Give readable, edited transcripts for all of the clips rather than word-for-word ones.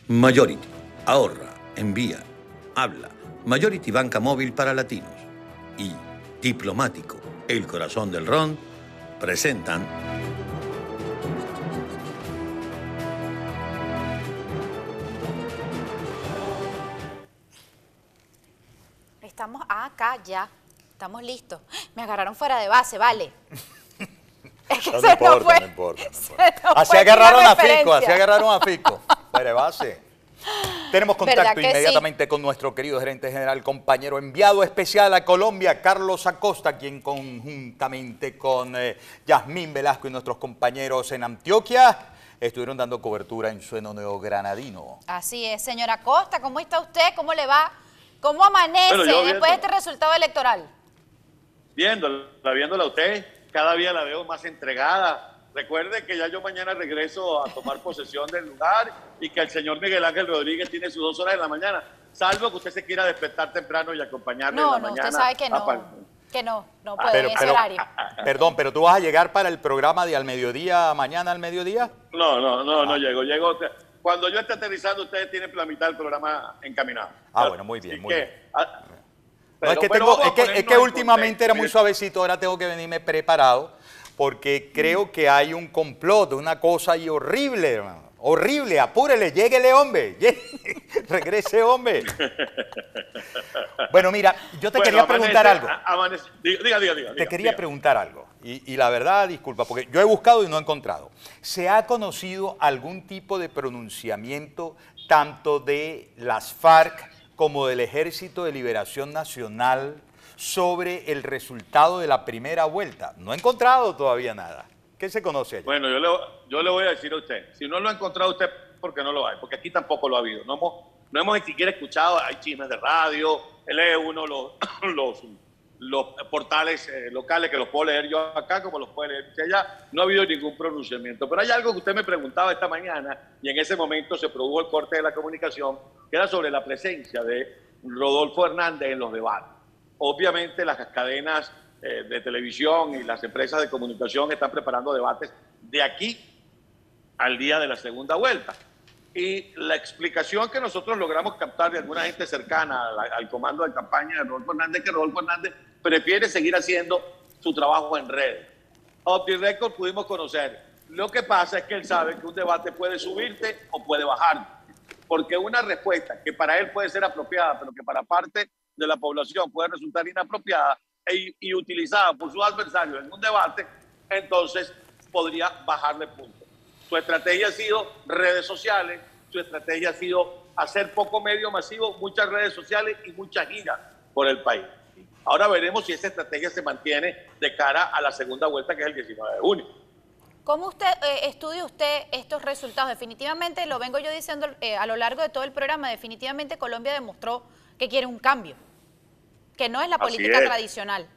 Majority. Ahorra, envía, habla. Majority Banca Móvil para Latinos. Y Diplomático, el corazón del ron, presentan... Estamos acá ya. Estamos listos. Me agarraron fuera de base, vale. Es que No importa. Así agarraron a Fico. Fuera de base. Tenemos contacto inmediatamente sí con nuestro querido gerente general, compañero enviado especial a Colombia, Carlos Acosta, quien conjuntamente con Yasmín Velasco y nuestros compañeros en Antioquia estuvieron dando cobertura en suelo neogranadino. Así es, señora Acosta, ¿cómo está usted? ¿Cómo le va? ¿Cómo amanece después de este resultado electoral? Viéndola a usted, cada día la veo más entregada. Recuerde que ya yo mañana regreso a tomar posesión del lugar y que el señor Miguel Ángel Rodríguez tiene sus 2 horas de la mañana, salvo que usted se quiera despertar temprano y acompañarle en la mañana. No, usted sabe que no puede en ese horario. Perdón, pero ¿tú vas a llegar para el programa de al mediodía, mañana al mediodía? No llego. Cuando yo esté aterrizando, ustedes tienen la mitad del programa encaminado. Bueno, muy bien. No, es que últimamente era muy suavecito, ahora tengo que venirme preparado, porque creo que hay un complot, una cosa ahí horrible, hermano. Horrible, apúrele, lléguele, hombre. Regrese, hombre. Bueno, mira, yo te quería preguntar algo. Diga. Te quería preguntar algo. Y la verdad, disculpa, porque yo he buscado y no he encontrado. ¿Se ha conocido algún tipo de pronunciamiento tanto de las FARC como del Ejército de Liberación Nacional sobre el resultado de la primera vuelta? No he encontrado todavía nada. ¿Qué se conoce allá? Bueno, yo le voy a decir a usted, si no lo ha encontrado usted, porque no lo hay, porque aquí tampoco lo ha habido. No hemos ni siquiera escuchado, hay chismes de radio, lee uno los portales locales que los puedo leer yo acá como los puede leer usted allá, no ha habido ningún pronunciamiento. Pero hay algo que usted me preguntaba esta mañana y en ese momento se produjo el corte de la comunicación, que era sobre la presencia de Rodolfo Hernández en los debates. Obviamente las cadenas de televisión y las empresas de comunicación están preparando debates de aquí al día de la segunda vuelta. Y la explicación que nosotros logramos captar de alguna gente cercana al comando de campaña de Rodolfo Hernández, que Rodolfo Hernández prefiere seguir haciendo su trabajo en redes. Off the record pudimos conocer. Lo que pasa es que él sabe que un debate puede subirte o puede bajarte. Porque una respuesta que para él puede ser apropiada, pero que para parte de la población puede resultar inapropiada y utilizada por sus adversarios en un debate, entonces podría bajarle puntos. Su estrategia ha sido redes sociales, su estrategia ha sido hacer poco medio masivo, muchas redes sociales y muchas giras por el país. Ahora veremos si esa estrategia se mantiene de cara a la segunda vuelta, que es el 19 de junio. ¿Cómo estudia usted estos resultados? Definitivamente, lo vengo yo diciendo a lo largo de todo el programa, definitivamente Colombia demostró que quiere un cambio, que no es la política tradicional.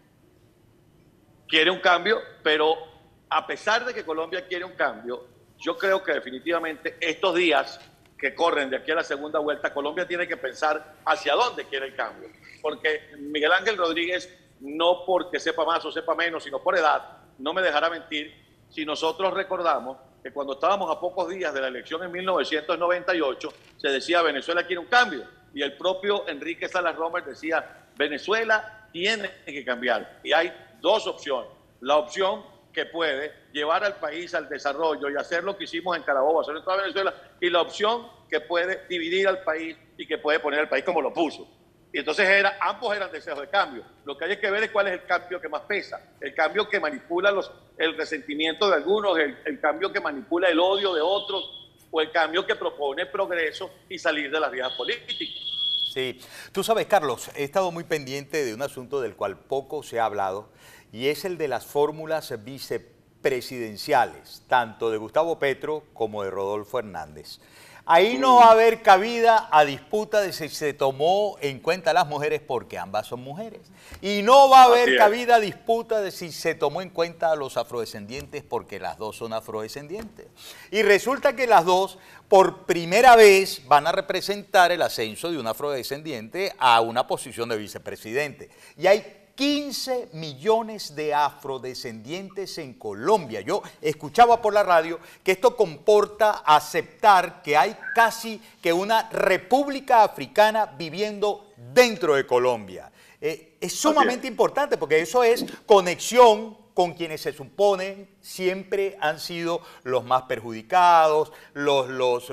Quiere un cambio, pero a pesar de que Colombia quiere un cambio, yo creo que definitivamente estos días que corren de aquí a la segunda vuelta, Colombia tiene que pensar hacia dónde quiere el cambio. Porque Miguel Ángel Rodríguez, no porque sepa más o sepa menos, sino por edad, no me dejará mentir si nosotros recordamos que cuando estábamos a pocos días de la elección en 1998, se decía Venezuela quiere un cambio. Y el propio Enrique Salas Romer decía Venezuela tiene que cambiar. Y hay dos opciones. La opción que puede llevar al país al desarrollo y hacer lo que hicimos en Carabobo, hacer en toda Venezuela, y la opción que puede dividir al país y que puede poner al país como lo puso. Y entonces ambos eran deseos de cambio. Lo que hay que ver es cuál es el cambio que más pesa, el cambio que manipula el resentimiento de algunos, el cambio que manipula el odio de otros, o el cambio que propone progreso y salir de las vías políticas. Sí, tú sabes, Carlos, he estado muy pendiente de un asunto del cual poco se ha hablado, y es el de las fórmulas vicepresidenciales, tanto de Gustavo Petro como de Rodolfo Hernández. Ahí no va a haber cabida a disputa de si se tomó en cuenta a las mujeres, porque ambas son mujeres. Y no va a haber cabida a disputa de si se tomó en cuenta a los afrodescendientes, porque las dos son afrodescendientes. Y resulta que las dos, por primera vez, van a representar el ascenso de un afrodescendiente a una posición de vicepresidente. Y hay 15 millones de afrodescendientes en Colombia. Yo escuchaba por la radio que esto comporta aceptar que hay casi que una república africana viviendo dentro de Colombia. Es sumamente importante porque eso es conexión con quienes se suponen siempre han sido los más perjudicados, los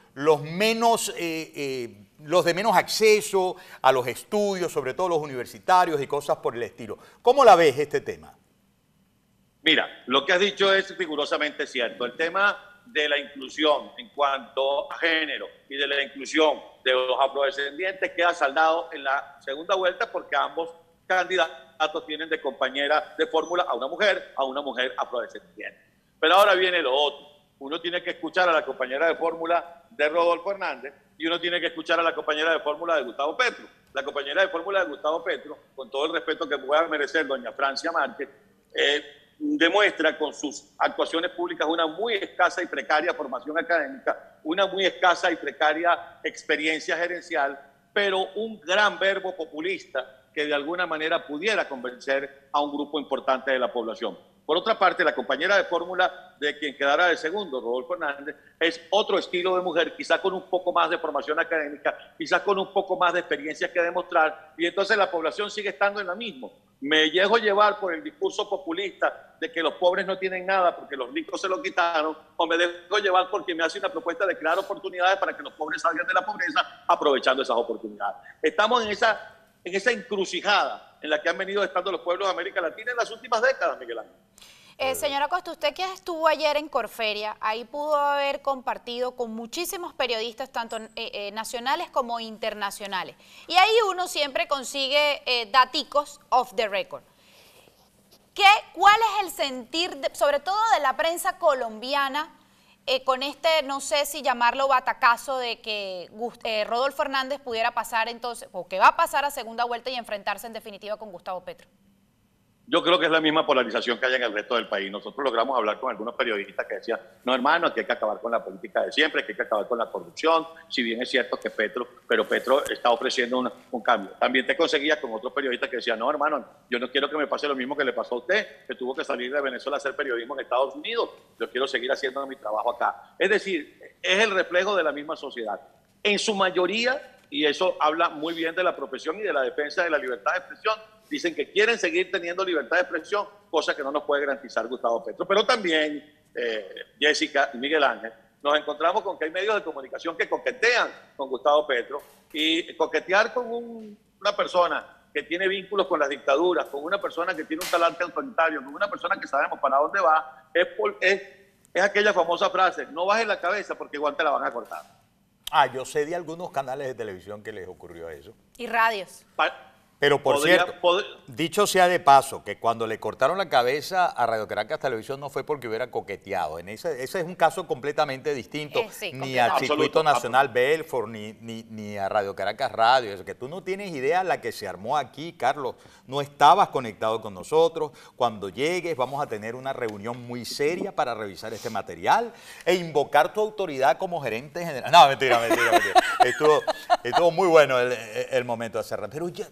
de menos acceso a los estudios, sobre todo los universitarios y cosas por el estilo. ¿Cómo la ves este tema? Mira, lo que has dicho es rigurosamente cierto. El tema de la inclusión en cuanto a género y de la inclusión de los afrodescendientes queda saldado en la segunda vuelta porque ambos candidatos tienen de compañera de fórmula a una mujer afrodescendiente. Pero ahora viene lo otro. Uno tiene que escuchar a la compañera de fórmula de Rodolfo Hernández y uno tiene que escuchar a la compañera de fórmula de Gustavo Petro. La compañera de fórmula de Gustavo Petro, con todo el respeto que pueda merecer doña Francia Márquez, demuestra con sus actuaciones públicas una muy escasa y precaria formación académica, una muy escasa y precaria experiencia gerencial, pero un gran verbo populista que de alguna manera pudiera convencer a un grupo importante de la población. Por otra parte, la compañera de fórmula de quien quedará de segundo, Rodolfo Hernández, es otro estilo de mujer, quizás con un poco más de formación académica, quizás con un poco más de experiencia que demostrar, y entonces la población sigue estando en la misma. Me dejo llevar por el discurso populista de que los pobres no tienen nada porque los ricos se lo quitaron, o me dejo llevar porque me hace una propuesta de crear oportunidades para que los pobres salgan de la pobreza aprovechando esas oportunidades. Estamos en esa encrucijada en la que han venido estando los pueblos de América Latina en las últimas décadas, Miguel Ángel. Señora Costa, usted que estuvo ayer en Corferia, ahí pudo haber compartido con muchísimos periodistas, tanto nacionales como internacionales. Y ahí uno siempre consigue daticos off the record. ¿Cuál es el sentir, sobre todo de la prensa colombiana, con este, no sé si llamarlo batacazo de que Rodolfo Hernández pudiera pasar entonces, o que va a pasar a segunda vuelta y enfrentarse en definitiva con Gustavo Petro? Yo creo que es la misma polarización que hay en el resto del país. Nosotros logramos hablar con algunos periodistas que decían, no hermano, aquí hay que acabar con la política de siempre, que hay que acabar con la corrupción, si bien es cierto que Petro está ofreciendo un cambio. También te conseguías con otros periodistas que decían, no hermano, yo no quiero que me pase lo mismo que le pasó a usted, que tuvo que salir de Venezuela a hacer periodismo en Estados Unidos, yo quiero seguir haciendo mi trabajo acá. Es decir, es el reflejo de la misma sociedad. En su mayoría, y eso habla muy bien de la profesión y de la defensa de la libertad de expresión, dicen que quieren seguir teniendo libertad de expresión, cosa que no nos puede garantizar Gustavo Petro. Pero también, Jessica y Miguel Ángel, nos encontramos con que hay medios de comunicación que coquetean con Gustavo Petro, y coquetear con una persona que tiene vínculos con las dictaduras, con una persona que tiene un talante autoritario, con una persona que sabemos para dónde va, es aquella famosa frase, no bajes la cabeza porque igual te la van a cortar. Yo sé de algunos canales de televisión que les ocurrió eso. Y radios. Pero por cierto, dicho sea de paso, que cuando le cortaron la cabeza a Radio Caracas Televisión no fue porque hubiera coqueteado. Ese es un caso completamente distinto. Sí, ni al Circuito Nacional Belfort, ni a Radio Caracas Radio. Es que tú no tienes idea la que se armó aquí, Carlos. No estabas conectado con nosotros. Cuando llegues vamos a tener una reunión muy seria para revisar este material e invocar tu autoridad como gerente general. No, mentira. Estuvo muy bueno el momento de cerrar. Pero ya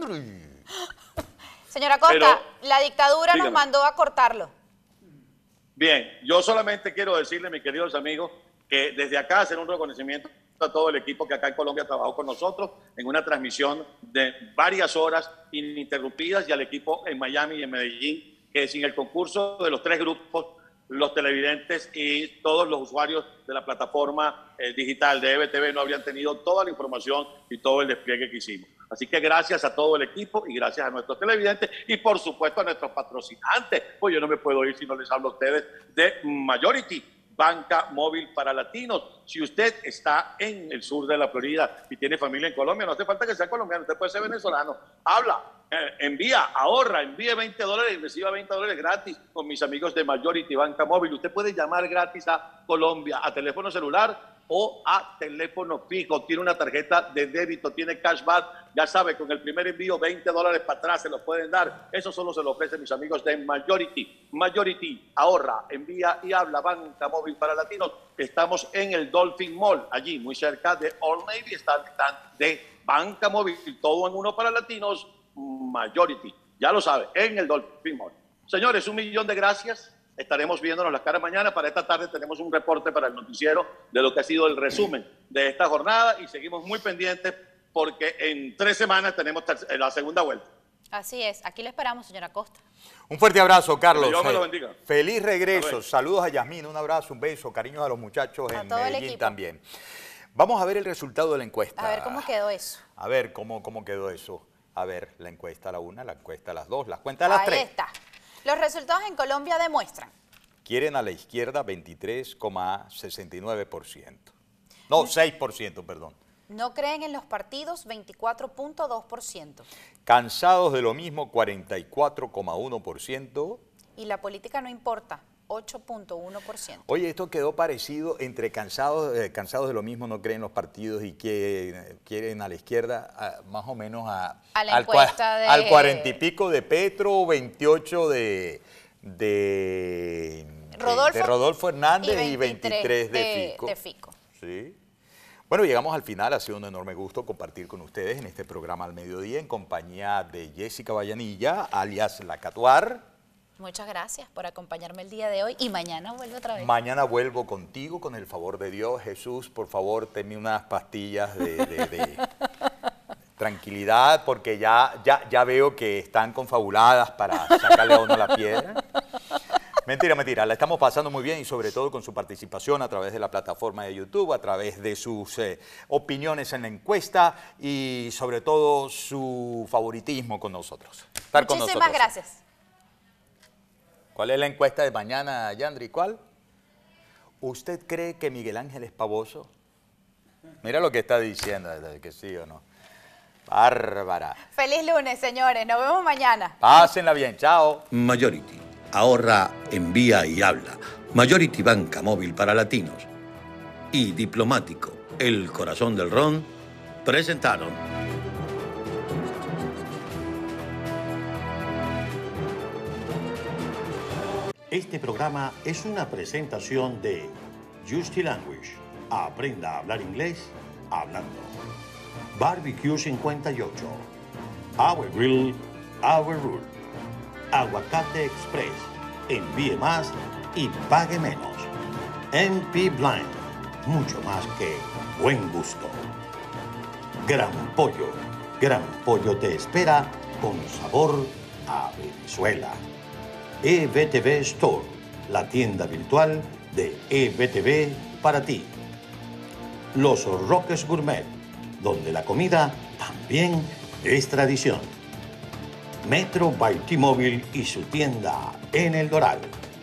Señora Costa, la dictadura nos mandó a cortarlo. Bien, yo solamente quiero decirle, mis queridos amigos, que desde acá hacer un reconocimiento a todo el equipo que acá en Colombia trabajó con nosotros en una transmisión de varias horas ininterrumpidas, y al equipo en Miami y en Medellín, que sin el concurso de los tres grupos, los televidentes y todos los usuarios de la plataforma digital de EBTV no habrían tenido toda la información y todo el despliegue que hicimos. Así que gracias a todo el equipo y gracias a nuestros televidentes y por supuesto a nuestros patrocinantes. Pues yo no me puedo ir si no les hablo a ustedes de Majority, banca móvil para latinos. Si usted está en el sur de la Florida y tiene familia en Colombia, no hace falta que sea colombiano, usted puede ser venezolano. Habla, envía, ahorra, envíe $20 y reciba $20 gratis con mis amigos de Majority Banca Móvil. Usted puede llamar gratis a Colombia a teléfono celular o a teléfono fijo. Tiene una tarjeta de débito, tiene cashback. Ya sabe, con el primer envío $20 para atrás se los pueden dar. Eso solo se lo ofrecen mis amigos de Majority. Majority, ahorra, envía y habla, banca móvil para latinos. Estamos en el Dolphin Mall, allí muy cerca de Old Navy, está el stand de banca móvil, todo en uno para latinos, Majority. Ya lo sabe, en el Dolphin Mall. Señores, 1.000.000 de gracias. Estaremos viéndonos las caras mañana. Para esta tarde tenemos un reporte para el noticiero de lo que ha sido el resumen de esta jornada y seguimos muy pendientes porque en 3 semanas tenemos la segunda vuelta. Así es. Aquí le esperamos, señora Costa. Un fuerte abrazo, Carlos. Dios me lo bendiga. Feliz regreso. Saludos a Yasmín, un abrazo, un beso, cariños a los muchachos en Medellín también. Vamos a ver el resultado de la encuesta. A ver cómo quedó eso. A ver cómo quedó eso. A ver, la encuesta a la 1, la encuesta a las 2, las cuentas a las 3. Ahí está. Los resultados en Colombia demuestran. Quieren a la izquierda 23,69%. No, 6%, perdón. No creen en los partidos 24,2%. Cansados de lo mismo 44,1%. Y la política no importa 8,1%. Oye, esto quedó parecido entre cansados de lo mismo, no creen los partidos y que quieren a la izquierda, más o menos a la encuesta al 40 y pico de Petro, 28 de Rodolfo Hernández y 23 de Fico. Sí. Bueno, llegamos al final. Ha sido un enorme gusto compartir con ustedes en este programa al mediodía en compañía de Jessica Vallanilla, alias La Catuar. Muchas gracias por acompañarme el día de hoy y mañana vuelvo otra vez. Mañana vuelvo contigo, con el favor de Dios. Jesús, por favor, tenme unas pastillas de tranquilidad, porque ya veo que están confabuladas para sacarle a uno la piedra. Mentira, la estamos pasando muy bien y sobre todo con su participación a través de la plataforma de YouTube, a través de sus opiniones en la encuesta y sobre todo su favoritismo con nosotros. Muchísimas gracias. ¿Cuál es la encuesta de mañana, Yandri? ¿Cuál? ¿Usted cree que Miguel Ángel es pavoso? Mira lo que está diciendo, que sí o no. Bárbara. Feliz lunes, señores. Nos vemos mañana. Pásenla bien. Chao. Majority. Ahorra, envía y habla. Majority Banca Móvil para Latinos. Y Diplomático, el corazón del ron, presentaron. Este programa es una presentación de Justy Language. Aprenda a hablar inglés hablando. Barbecue 58. Our Grill, Our Rule. Aguacate Express. Envíe más y pague menos. MP Blind. Mucho más que buen gusto. Gran Pollo. Gran Pollo te espera con sabor a Venezuela. EBTV Store, la tienda virtual de EBTV para ti. Los Roques Gourmet, donde la comida también es tradición. Metro by T-Mobile y su tienda en El Doral.